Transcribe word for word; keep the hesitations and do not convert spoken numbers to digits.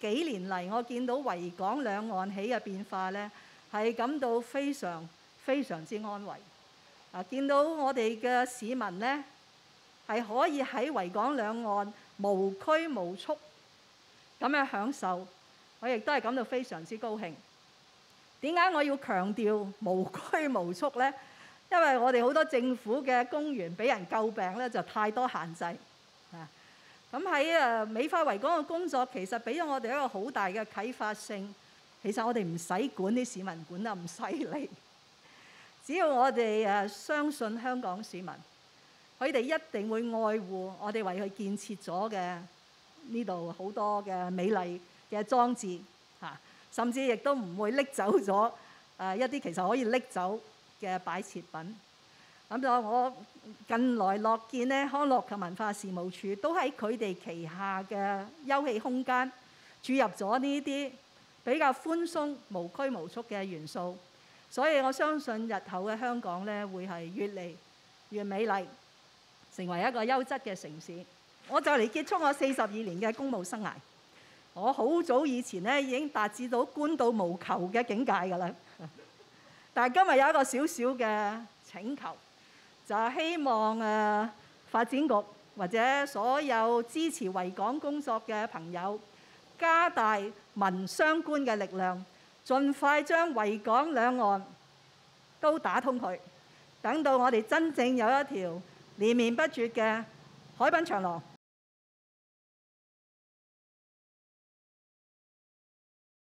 幾年嚟，我見到維港兩岸起嘅變化呢，係感到非常非常之安慰。啊，見到我哋嘅市民呢，係可以喺維港兩岸無拘無束咁樣享受，我亦都係感到非常之高興。點解我要強調無拘無束呢？因為我哋好多政府嘅公園俾人詬病咧，就太多限制啊。咁喺誒美化維港嘅工作，其實俾咗我哋一個好大嘅啟發性。其實我哋唔使管啲市民，管得唔犀利。只要我哋誒相信香港市民，佢哋一定會愛護我哋為佢建設咗嘅呢度好多嘅美麗嘅裝置嚇，甚至亦都唔會拎走咗誒一啲其實可以拎走嘅擺設品。咁就我近來樂見咧，康樂及文化事務署都喺佢哋旗下嘅休憩空間注入咗呢啲比較寬鬆、無拘無束嘅元素。所以我相信日後嘅香港咧，會係越嚟越美麗，成為一個優質嘅城市。我就嚟結束我四十二年嘅公務生涯。我好早以前咧已經達至到官到無求嘅境界㗎啦。但係今日有一個小小嘅請求，就係希望誒發展局或者所有支持維港工作嘅朋友，加大民相關嘅力量，盡快將維港兩岸都打通佢，等到我哋真正有一條連綿不絕嘅海濱長廊。